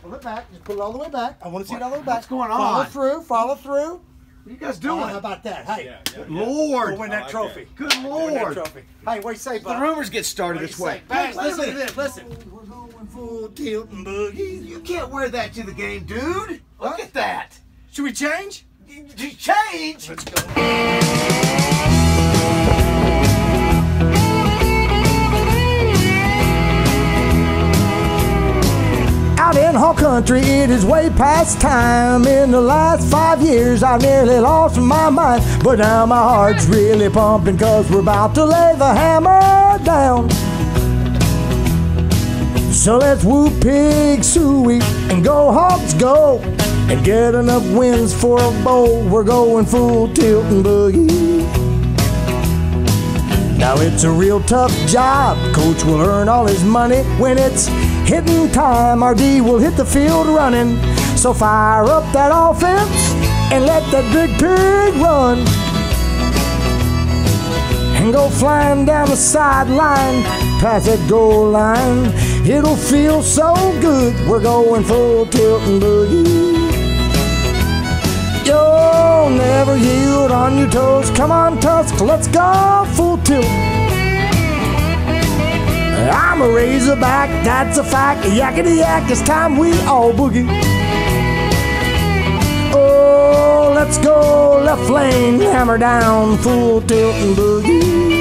Pull it back. Just pull it all the way back. I want to see it all the way back. What's going on? Follow through. Follow through. What are you guys doing? How about that? Hey, Good Lord. go win that trophy. Good Lord. Win that trophy. Hey, what do you say, bud? The rumors get started this way. Bang, listen to this. Listen. We're going full tilt and boogie. You can't wear that to the game, dude. Look at that. Should we change? Change? Let's go. Out in Hall Country, it is way past time. In the last 5 years, I nearly lost my mind. But now my heart's really pumping, cause we're about to lay the hammer down. So let's whoop pig suey and go Hogs go, and get enough wins for a bowl. We're going full tilt and boogie. Now it's a real tough job. Coach will earn all his money when it's hitting time. Our D will hit the field running. So fire up that offense and let that big pig run. And go flying down the sideline, past that goal line. It'll feel so good. We're going full tilt and boogie. Yo, never yield on your toes. Come on, Tusk, let's go full tilt. I'm a Razorback, that's a fact. Yakety yak, it's time we all boogie. Oh, let's go left lane, hammer down, full tilt and boogie.